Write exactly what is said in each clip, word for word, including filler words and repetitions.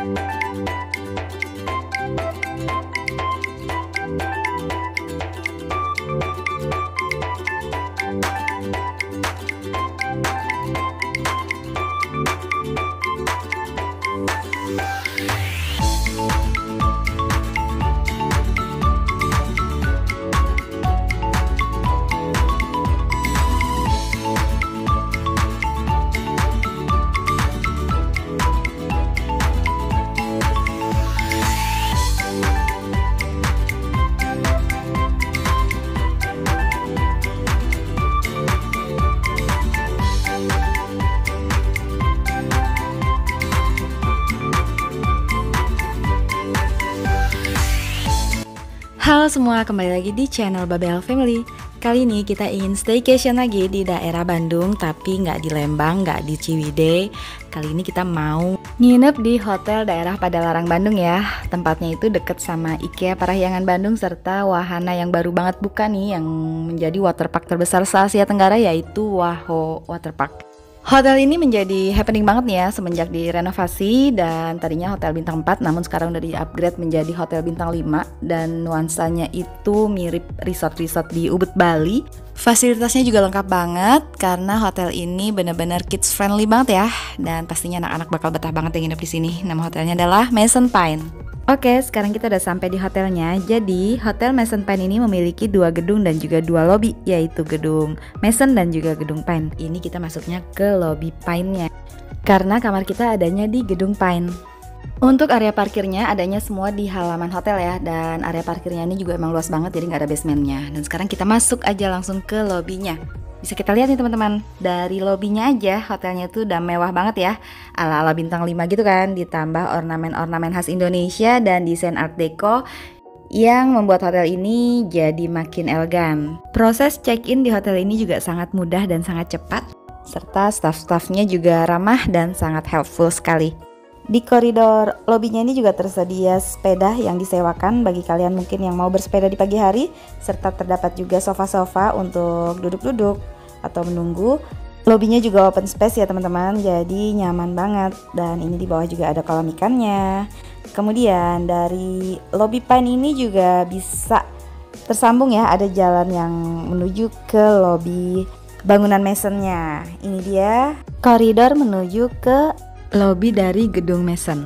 Halo semua, kembali lagi di channel Babel Family. Kali ini kita ingin staycation lagi di daerah Bandung, tapi nggak di Lembang, nggak di Ciwidey. Kali ini kita mau nginep di hotel daerah Padalarang Bandung ya. Tempatnya itu deket sama IKEA Parahyangan Bandung serta wahana yang baru banget buka nih, yang menjadi waterpark terbesar se-Asia Tenggara, yaitu Waho Waterpark. Hotel ini menjadi happening banget nih ya semenjak direnovasi, dan tadinya hotel bintang empat namun sekarang udah di-upgrade menjadi hotel bintang lima, dan nuansanya itu mirip resort-resort di Ubud, Bali. Fasilitasnya juga lengkap banget karena hotel ini benar-benar kids friendly banget ya, dan pastinya anak-anak bakal betah banget yang nginep di sini. Nama hotelnya adalah Maison Pine. Oke, sekarang kita udah sampai di hotelnya. Jadi, Hotel Maison Pine ini memiliki dua gedung dan juga dua lobby, yaitu gedung Maison dan juga gedung Pine. Ini kita masuknya ke lobby Pine-nya, karena kamar kita adanya di gedung Pine. Untuk area parkirnya adanya semua di halaman hotel ya, dan area parkirnya ini juga emang luas banget, jadi nggak ada basementnya. Dan sekarang kita masuk aja langsung ke lobbynya. Bisa kita lihat nih teman-teman, dari lobbynya aja hotelnya tuh udah mewah banget ya, ala-ala bintang lima gitu kan, ditambah ornamen-ornamen khas Indonesia dan desain art deco yang membuat hotel ini jadi makin elegan. Proses check-in di hotel ini juga sangat mudah dan sangat cepat, serta staff-staffnya juga ramah dan sangat helpful sekali. Di koridor lobbynya ini juga tersedia sepeda yang disewakan bagi kalian mungkin yang mau bersepeda di pagi hari, serta terdapat juga sofa-sofa untuk duduk-duduk atau menunggu. Lobbynya juga open space ya teman-teman, jadi nyaman banget, dan ini di bawah juga ada kolam ikannya. Kemudian dari lobby Pine ini juga bisa tersambung ya, ada jalan yang menuju ke lobby bangunan Maisonnya. Ini dia koridor menuju ke lobby dari gedung Maison.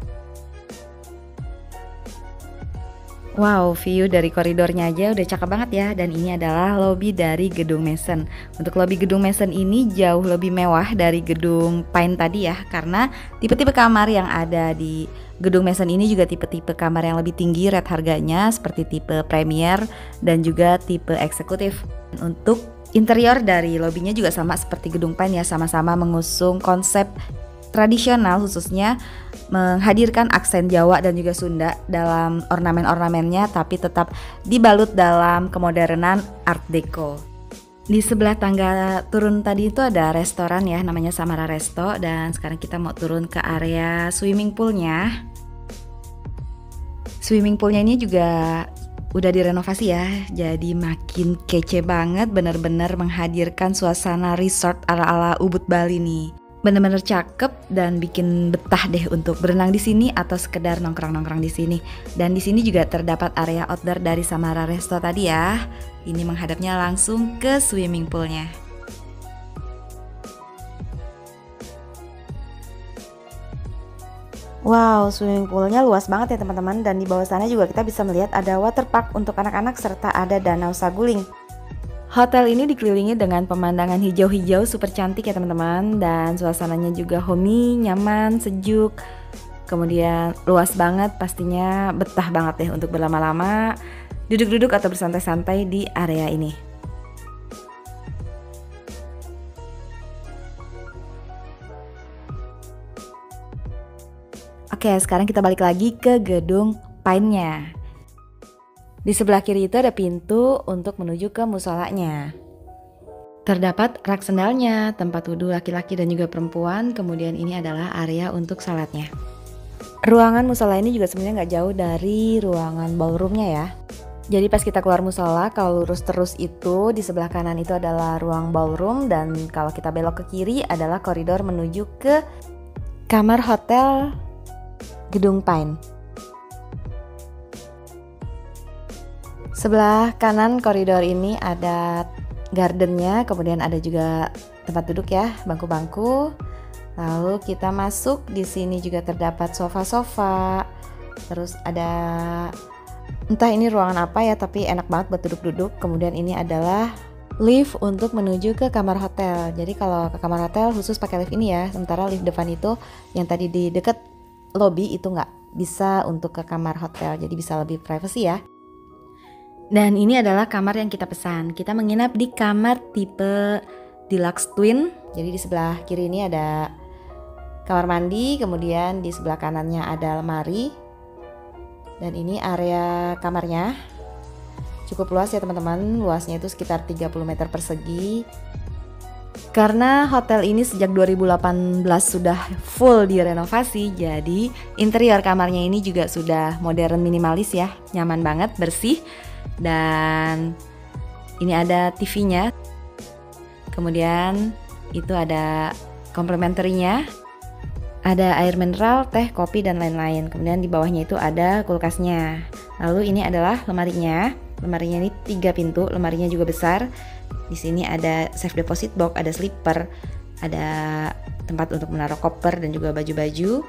Wow, view dari koridornya aja udah cakep banget ya. Dan ini adalah lobby dari gedung Maison. Untuk lobby gedung Maison ini jauh lebih mewah dari gedung Pine tadi ya, karena tipe-tipe kamar yang ada di gedung Maison ini juga tipe-tipe kamar yang lebih tinggi rate harganya, seperti tipe Premier dan juga tipe eksekutif. Untuk interior dari lobbynya juga sama seperti gedung Pine ya, sama-sama mengusung konsep tradisional, khususnya menghadirkan aksen Jawa dan juga Sunda dalam ornamen-ornamennya, tapi tetap dibalut dalam kemodernan art deco. Di sebelah tangga turun tadi itu ada restoran ya, namanya Samara Resto, dan sekarang kita mau turun ke area swimming poolnya. Swimming poolnya ini juga udah direnovasi ya, jadi makin kece banget, bener-bener menghadirkan suasana resort ala-ala Ubud, Bali nih. Bener-bener cakep dan bikin betah deh untuk berenang di sini atau sekedar nongkrong-nongkrong di sini. Dan di sini juga terdapat area outdoor dari Samara Resto tadi ya. Ini menghadapnya langsung ke swimming poolnya. Wow, swimming poolnya luas banget ya teman-teman. Dan di bawah sana juga kita bisa melihat ada waterpark untuk anak-anak serta ada danau Saguling. Hotel ini dikelilingi dengan pemandangan hijau-hijau super cantik ya teman-teman, dan suasananya juga homey, nyaman, sejuk. Kemudian luas banget, pastinya betah banget deh untuk berlama-lama duduk-duduk atau bersantai-santai di area ini. Oke, sekarang kita balik lagi ke gedung Pine-nya. Di sebelah kiri itu ada pintu untuk menuju ke musolanya. Terdapat rak sendalnya, tempat wudhu laki-laki dan juga perempuan. Kemudian ini adalah area untuk salatnya. Ruangan musola ini juga sebenarnya nggak jauh dari ruangan ballroomnya ya. Jadi pas kita keluar musola, kalau lurus terus itu di sebelah kanan itu adalah ruang ballroom, dan kalau kita belok ke kiri adalah koridor menuju ke kamar hotel Gedung Pine. Sebelah kanan koridor ini ada gardennya, kemudian ada juga tempat duduk ya, bangku-bangku. Lalu kita masuk, di sini juga terdapat sofa-sofa. Terus ada, entah ini ruangan apa ya, tapi enak banget buat duduk-duduk. Kemudian ini adalah lift untuk menuju ke kamar hotel. Jadi kalau ke kamar hotel khusus pakai lift ini ya. Sementara lift depan itu yang tadi di deket lobby itu nggak bisa untuk ke kamar hotel. Jadi bisa lebih privacy ya. Dan ini adalah kamar yang kita pesan. Kita menginap di kamar tipe deluxe twin. Jadi di sebelah kiri ini ada kamar mandi, kemudian di sebelah kanannya ada lemari. Dan ini area kamarnya. Cukup luas ya teman-teman. Luasnya itu sekitar tiga puluh meter persegi. Karena hotel ini sejak dua ribu delapan belas sudah full direnovasi, jadi interior kamarnya ini juga sudah modern minimalis ya. Nyaman banget, bersih. Dan ini ada T V-nya. Kemudian itu ada komplementerinya. Ada air mineral, teh, kopi dan lain-lain. Kemudian di bawahnya itu ada kulkasnya. Lalu ini adalah lemarinya. Lemarinya ini tiga pintu, lemarinya juga besar. Di sini ada safe deposit box, ada slipper, ada tempat untuk menaruh koper dan juga baju-baju.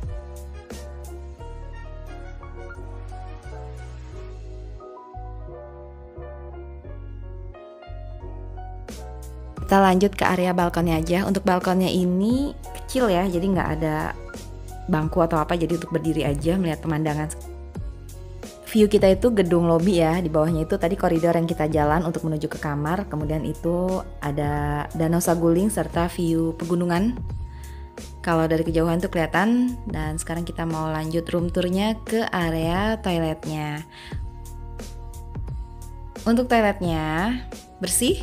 Kita lanjut ke area balkonnya aja. Untuk balkonnya ini kecil ya, jadi nggak ada bangku atau apa, jadi untuk berdiri aja melihat pemandangan. View kita itu gedung lobby ya, di bawahnya itu tadi koridor yang kita jalan untuk menuju ke kamar. Kemudian itu ada Danau Saguling serta view pegunungan. Kalau dari kejauhan tuh kelihatan. Dan sekarang kita mau lanjut room tournya ke area toiletnya. Untuk toiletnya bersih.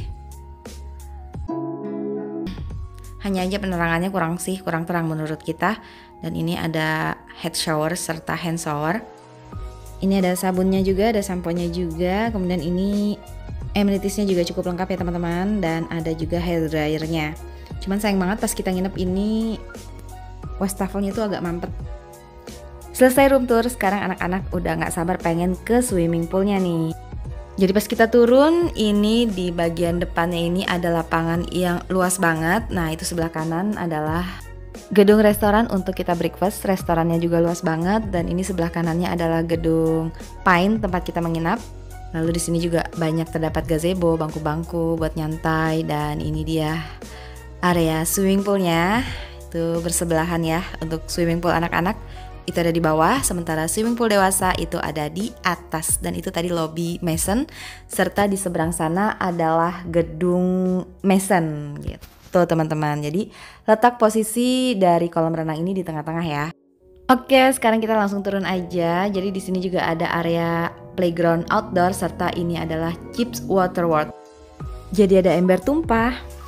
Hanya aja penerangannya kurang sih, kurang terang menurut kita. Dan ini ada head shower serta hand shower. Ini ada sabunnya juga, ada sampo-nya juga. Kemudian ini amenitiesnya juga cukup lengkap ya teman-teman. Dan ada juga hair dryernya. Cuman sayang banget pas kita nginep ini wastafelnya itu agak mampet. Selesai room tour, sekarang anak-anak udah gak sabar pengen ke swimming poolnya nih. Jadi pas kita turun, ini di bagian depannya ini ada lapangan yang luas banget. Nah itu sebelah kanan adalah gedung restoran untuk kita breakfast. Restorannya juga luas banget. Dan ini sebelah kanannya adalah gedung Pine tempat kita menginap. Lalu di sini juga banyak terdapat gazebo, bangku-bangku buat nyantai. Dan ini dia area swimming poolnya. Itu bersebelahan ya untuk swimming pool anak-anak. Itu ada di bawah, sementara swimming pool dewasa itu ada di atas. Dan itu tadi lobby Mason, serta di seberang sana adalah gedung Mason gitu teman-teman. Jadi letak posisi dari kolam renang ini di tengah-tengah ya. Oke, sekarang kita langsung turun aja. Jadi di sini juga ada area playground outdoor, serta ini adalah Chips Water World. Jadi ada ember tumpah.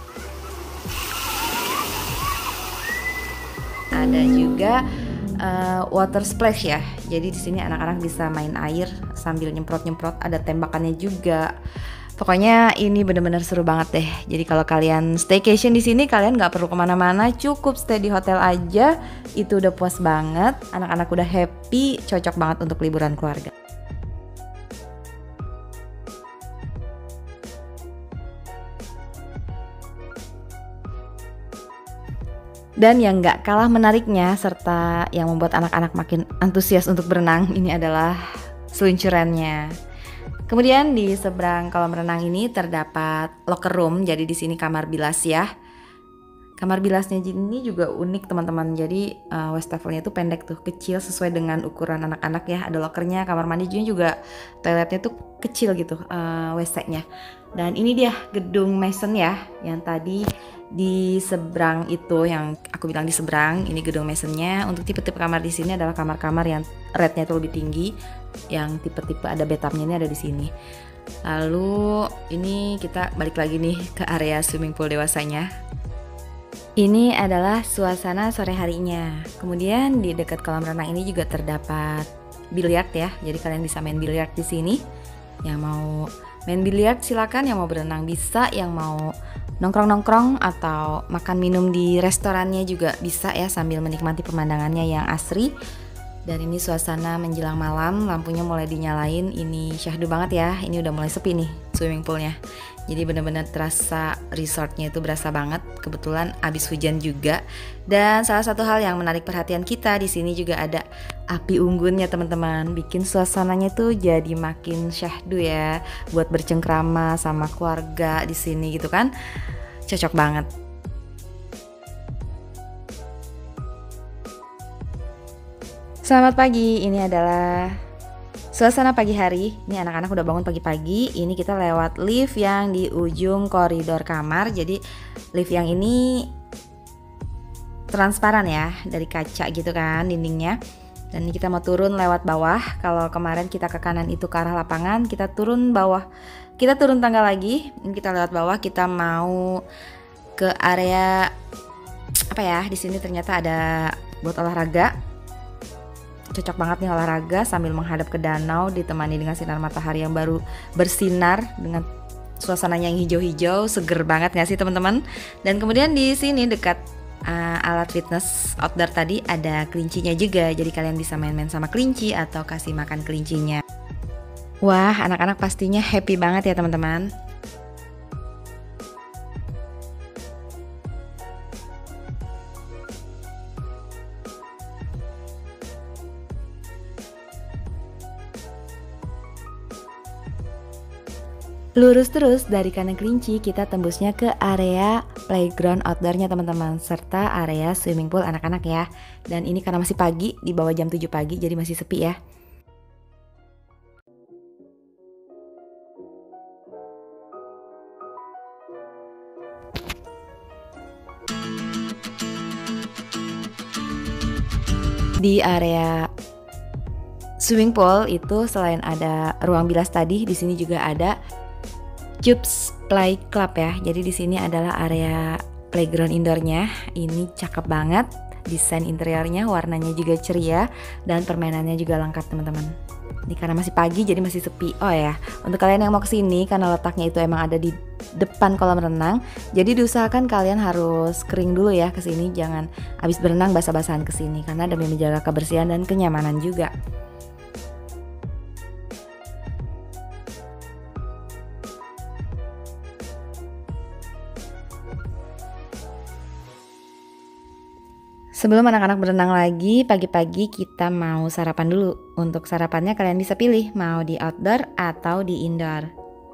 Ada juga Uh, water splash ya. Jadi di sini anak-anak bisa main air sambil nyemprot-nyemprot, ada tembakannya juga. Pokoknya ini bener-bener seru banget deh. Jadi kalau kalian staycation di sini, kalian nggak perlu kemana-mana, cukup stay di hotel aja. Itu udah puas banget. Anak-anak udah happy, cocok banget untuk liburan keluarga. Dan yang gak kalah menariknya serta yang membuat anak-anak makin antusias untuk berenang, ini adalah seluncurannya. Kemudian di seberang kolam renang ini terdapat locker room, jadi di sini kamar bilas ya. Kamar bilasnya ini juga unik teman-teman. Jadi uh, wastafelnya itu pendek tuh, kecil sesuai dengan ukuran anak-anak ya. Ada lockernya, kamar mandi juga toiletnya tuh kecil gitu uh, W C-nya. Dan ini dia gedung Mason ya, yang tadi di seberang itu yang aku bilang di seberang, ini gedung Masonnya. Untuk tipe-tipe kamar di sini adalah kamar-kamar yang rate-nya itu lebih tinggi, yang tipe-tipe ada bathtubnya ini ada di sini. Lalu ini kita balik lagi nih ke area swimming pool dewasanya. Ini adalah suasana sore harinya. Kemudian di dekat kolam renang ini juga terdapat biliar ya. Jadi kalian bisa main biliar di sini. Yang mau main biliar silakan, yang mau berenang bisa, yang mau nongkrong-nongkrong atau makan minum di restorannya juga bisa ya, sambil menikmati pemandangannya yang asri. Dan ini suasana menjelang malam, lampunya mulai dinyalain. Ini syahdu banget ya, ini udah mulai sepi nih swimming poolnya. Jadi bener-bener terasa resortnya itu berasa banget. Kebetulan abis hujan juga. Dan salah satu hal yang menarik perhatian kita di sini juga ada api unggunnya teman-teman. Bikin suasananya tuh jadi makin syahdu ya, buat bercengkrama sama keluarga di sini gitu kan. Cocok banget. Selamat pagi, ini adalah suasana pagi hari. Ini anak-anak udah bangun pagi-pagi. Ini kita lewat lift yang di ujung koridor kamar. Jadi lift yang ini transparan ya, dari kaca gitu kan dindingnya. Dan ini kita mau turun lewat bawah. Kalau kemarin kita ke kanan itu ke arah lapangan, kita turun bawah. Kita turun tangga lagi. Ini kita lewat bawah, kita mau ke area apa ya? Di sini ternyata ada buat olahraga. Cocok banget nih olahraga sambil menghadap ke danau ditemani dengan sinar matahari yang baru bersinar dengan suasananya yang hijau-hijau, seger banget gak sih teman-teman? Dan kemudian di sini dekat uh, alat fitness outdoor tadi ada kelincinya juga, jadi kalian bisa main-main sama kelinci atau kasih makan kelincinya. Wah, anak-anak pastinya happy banget ya teman-teman. Lurus terus dari kanan kelinci kita tembusnya ke area playground outdoornya teman-teman, serta area swimming pool anak-anak ya. Dan ini karena masih pagi, di bawah jam tujuh pagi, jadi masih sepi ya. Di area swimming pool itu selain ada ruang bilas tadi, di sini juga ada Cubes Play Club ya. Jadi di sini adalah area playground indoornya. Ini cakep banget, desain interiornya, warnanya juga ceria, dan permainannya juga lengkap teman-teman. Ini karena masih pagi jadi masih sepi. Oh ya, untuk kalian yang mau kesini karena letaknya itu emang ada di depan kolam renang, jadi diusahakan kalian harus kering dulu ya kesini. Jangan habis berenang basah-basahan kesini karena demi menjaga kebersihan dan kenyamanan juga. Sebelum anak-anak berenang lagi, pagi-pagi kita mau sarapan dulu. Untuk sarapannya kalian bisa pilih mau di outdoor atau di indoor.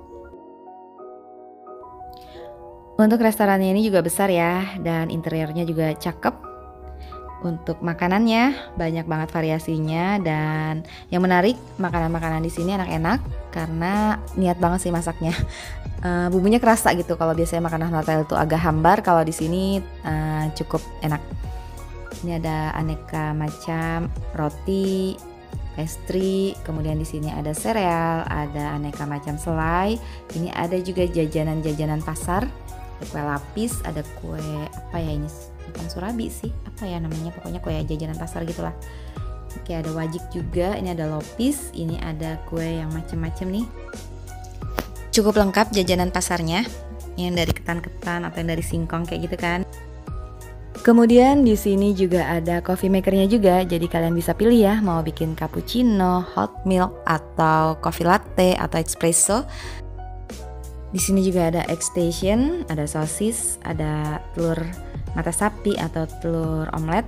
Untuk restorannya ini juga besar ya, dan interiornya juga cakep. Untuk makanannya banyak banget variasinya, dan yang menarik makanan-makanan di sini enak-enak karena niat banget sih masaknya. Uh, bumbunya kerasa gitu. Kalau biasanya makanan hotel itu agak hambar, kalau di sini uh, cukup enak. Ini ada aneka macam roti, pastry, kemudian di sini ada sereal, ada aneka macam selai. Ini ada juga jajanan-jajanan pasar, ada kue lapis, ada kue apa ya ini? Bukan surabi sih, apa ya namanya? Pokoknya kue jajanan pasar gitulah. Oke, ada wajik juga, ini ada lopis, ini ada kue yang macam-macam nih. Cukup lengkap jajanan pasarnya, yang dari ketan-ketan atau yang dari singkong kayak gitu kan. Kemudian di sini juga ada coffee makernya juga, jadi kalian bisa pilih ya mau bikin cappuccino, hot milk, atau coffee latte atau espresso. Di sini juga ada egg station, ada sosis, ada telur mata sapi atau telur omelet.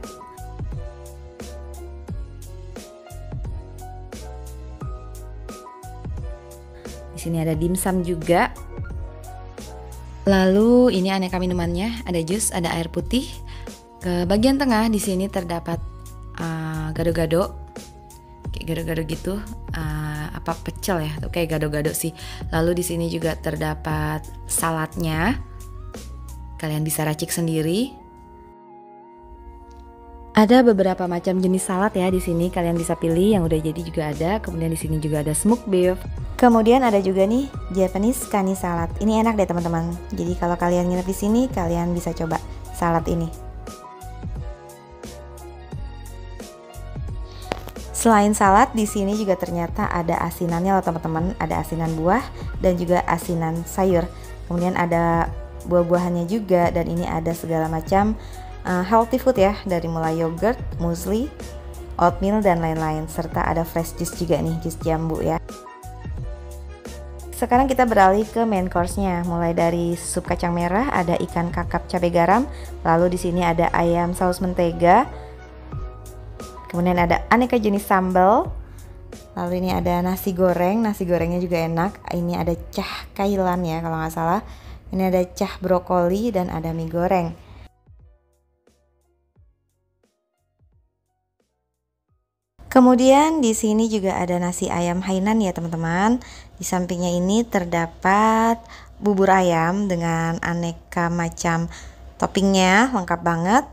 Di sini ada dimsum juga. Lalu ini aneka minumannya, ada jus, ada air putih. Ke bagian tengah di sini terdapat uh, gado-gado, kayak gado-gado gitu, uh, apa pecel ya, tuh kayak gado-gado sih. Lalu di sini juga terdapat saladnya, kalian bisa racik sendiri. Ada beberapa macam jenis salad ya di sini, kalian bisa pilih yang udah jadi juga ada. Kemudian di sini juga ada smoked beef. Kemudian ada juga nih Japanese kani salad. Ini enak deh teman-teman. Jadi kalau kalian nginep di sini, kalian bisa coba salad ini. Selain salad, di sini juga ternyata ada asinannya loh teman-teman. Ada asinan buah dan juga asinan sayur. Kemudian ada buah-buahannya juga, dan ini ada segala macam uh, healthy food ya, dari mulai yogurt, muesli, oatmeal dan lain-lain, serta ada fresh juice juga nih, jus jambu ya. Sekarang kita beralih ke main course-nya. Mulai dari sup kacang merah, ada ikan kakap cabai garam, lalu di sini ada ayam saus mentega. Kemudian ada aneka jenis sambal. Lalu ini ada nasi goreng, nasi gorengnya juga enak. Ini ada cah kailan ya kalau nggak salah. Ini ada cah brokoli dan ada mie goreng. Kemudian di sini juga ada nasi ayam Hainan ya teman-teman. Di sampingnya ini terdapat bubur ayam dengan aneka macam toppingnya, lengkap banget.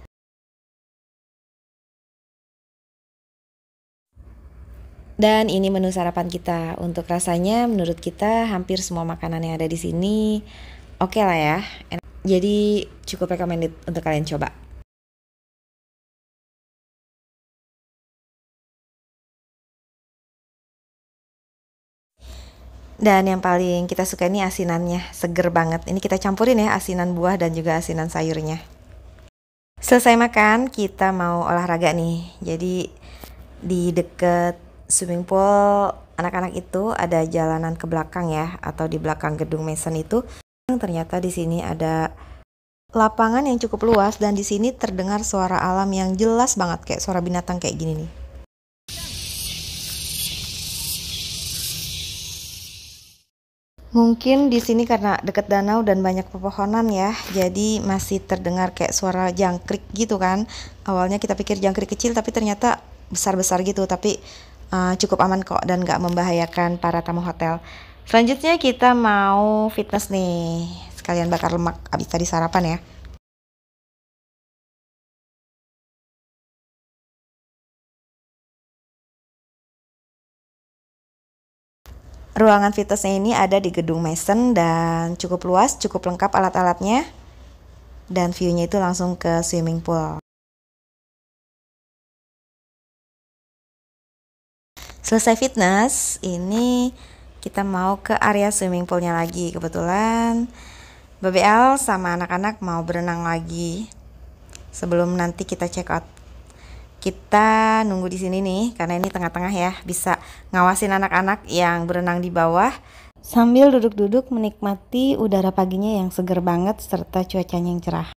Dan ini menu sarapan kita. Untuk rasanya menurut kita hampir semua makanan yang ada di sini oke lah ya. Jadi cukup recommended untuk kalian coba. Dan yang paling kita suka ini asinannya, seger banget. Ini kita campurin ya, asinan buah dan juga asinan sayurnya. Selesai makan, kita mau olahraga nih. Jadi di deket swimming pool anak-anak itu ada jalanan ke belakang ya, atau di belakang gedung Mason itu. Ternyata di sini ada lapangan yang cukup luas dan di sini terdengar suara alam yang jelas banget, kayak suara binatang kayak gini nih. Mungkin di sini karena dekat danau dan banyak pepohonan ya, jadi masih terdengar kayak suara jangkrik gitu kan. Awalnya kita pikir jangkrik kecil tapi ternyata besar-besar gitu, tapi uh, cukup aman kok dan gak membahayakan para tamu hotel. Selanjutnya kita mau fitness nih, sekalian bakar lemak abis tadi sarapan ya. Ruangan fitnessnya ini ada di gedung Mason dan cukup luas, cukup lengkap alat-alatnya. Dan view-nya itu langsung ke swimming pool. Selesai fitness, ini kita mau ke area swimming poolnya lagi. Kebetulan B B L sama anak-anak mau berenang lagi sebelum nanti kita check out. Kita nunggu di sini nih karena ini tengah-tengah ya, bisa ngawasin anak-anak yang berenang di bawah sambil duduk-duduk menikmati udara paginya yang seger banget serta cuacanya yang cerah.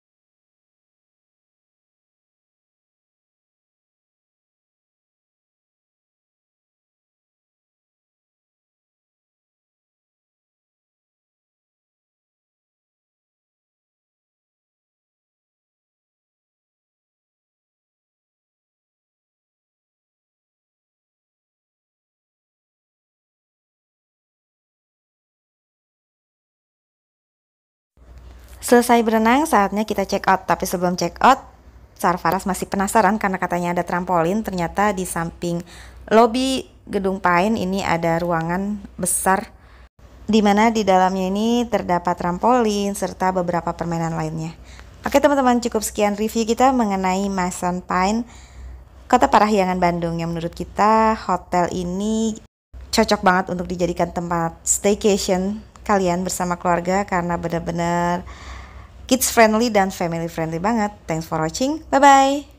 Selesai berenang, saatnya kita check out. Tapi sebelum check out, Sarfaras masih penasaran karena katanya ada trampolin. Ternyata di samping lobi gedung Pine ini ada ruangan besar di mana di dalamnya ini terdapat trampolin serta beberapa permainan lainnya. Oke teman-teman, cukup sekian review kita mengenai Mason Pine, Kota Parahyangan Bandung, yang menurut kita hotel ini cocok banget untuk dijadikan tempat staycation kalian bersama keluarga karena benar-benar kids friendly dan family friendly banget. Thanks for watching. Bye bye.